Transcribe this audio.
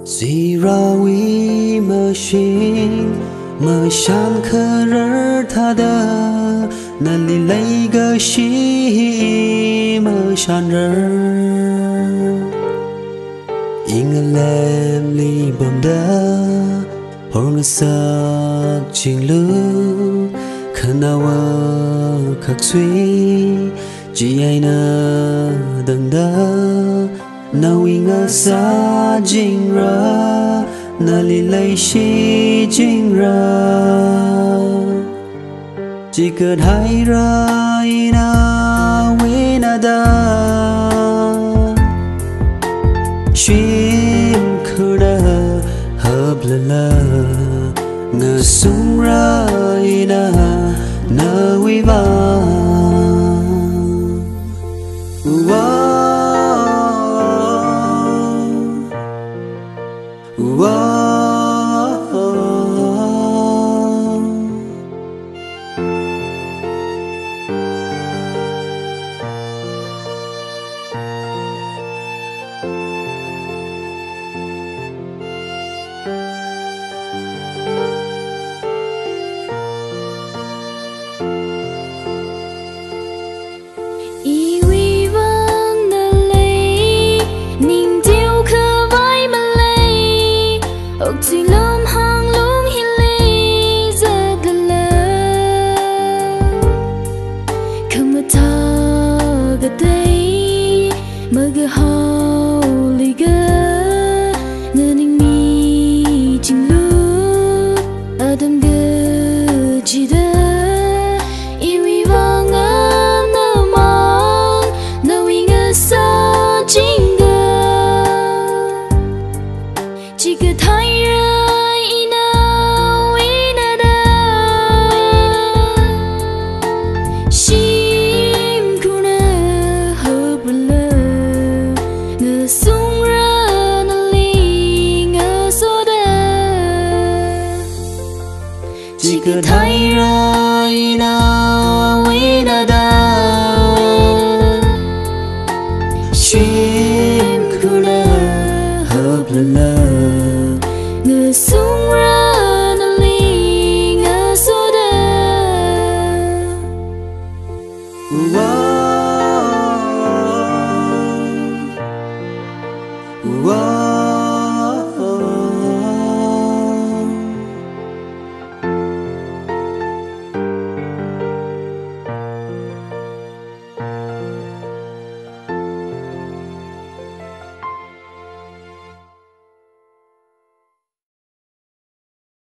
Zirawi machine Mashan kharar thada Nali layga shi mashan rar Inga lem li bamda Hornga sak chinglu Khanawa khak sui Ji aina dangda Knowing sa jingra Nali LEISHI CHINGRA Chỉ cần hai rai na winada Shim khuna hợp lala Nga sung rai na wiva Chỉ cứ thấy rai na